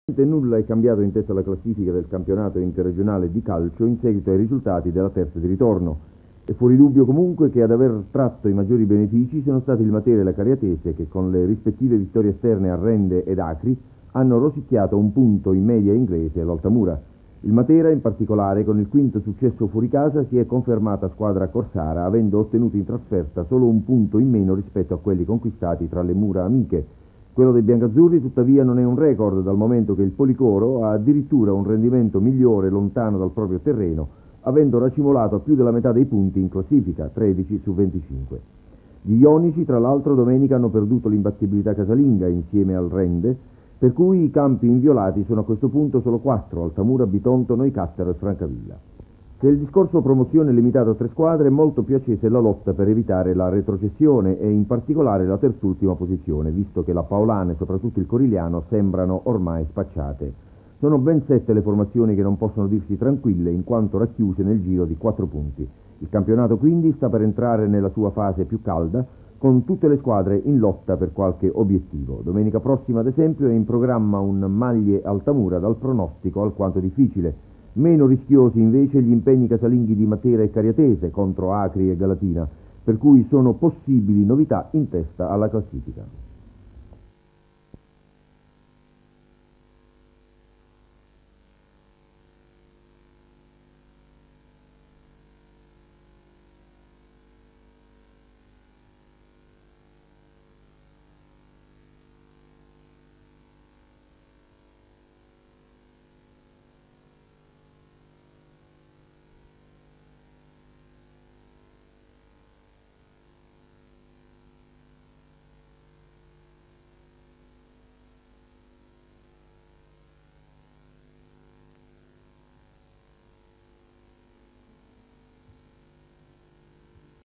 Nulla è cambiato in testa alla classifica del campionato interregionale di calcio in seguito ai risultati della terza di ritorno. È fuori dubbio comunque che ad aver tratto i maggiori benefici sono stati il Matera e la Cariatese che con le rispettive vittorie esterne a Rende ed Acri hanno rosicchiato un punto in media inglese all'Altamura. Il Matera in particolare con il quinto successo fuori casa si è confermata squadra corsara avendo ottenuto in trasferta solo un punto in meno rispetto a quelli conquistati tra le mura amiche. Quello dei biancazzurri tuttavia non è un record dal momento che il Policoro ha addirittura un rendimento migliore lontano dal proprio terreno, avendo racimolato a più della metà dei punti in classifica, 13 su 25. Gli ionici tra l'altro domenica hanno perduto l'imbattibilità casalinga insieme al Rende, per cui i campi inviolati sono a questo punto solo 4, Altamura, Bitonto, Noicattaro e Francavilla. Se il discorso promozione è limitato a 3 squadre, molto più accesa è la lotta per evitare la retrocessione e in particolare la terzultima posizione, visto che la Paolana e soprattutto il Corigliano sembrano ormai spacciate. Sono ben 7 le formazioni che non possono dirsi tranquille in quanto racchiuse nel giro di 4 punti. Il campionato quindi sta per entrare nella sua fase più calda, con tutte le squadre in lotta per qualche obiettivo. Domenica prossima, ad esempio, è in programma un Maglie Altamura dal pronostico alquanto difficile. Meno rischiosi invece gli impegni casalinghi di Matera e Cariatese contro Acri e Galatina, per cui sono possibili novità in testa alla classifica.